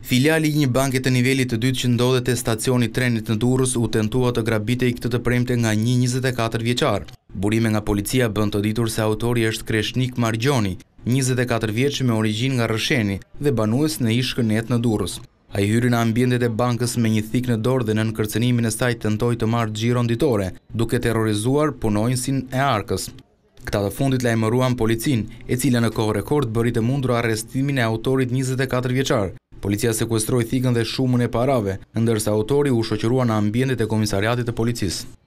Filiali i një banke të nivelit të dytë që ndodhet te stacioni i trenit në Durrës u tentua të grabitej këtë të premte nga një 24 vjeçar. Burime nga policia bën të ditur se autori është Kreshnik Margjoni, 24 vjeç me origjinë nga Rrësheni dhe banues në ish Shkënet në Durrës. Ai hyri në ambientet e bankës me një thik në dorë dhe nën kërcënimin e saj tentoi të marrë xhiron ditore, duke terrorizuar punonjësin e Arkës. Këta të fundit lajmëruan policinë, e cila në kohë rekord bëri të mundur arrestimin e autorit 24 vjeçar. Policia sekuestroi thikën dhe shumën e parave, ndërsa autori u shoqërua në ambientet e komisariatit të policisë.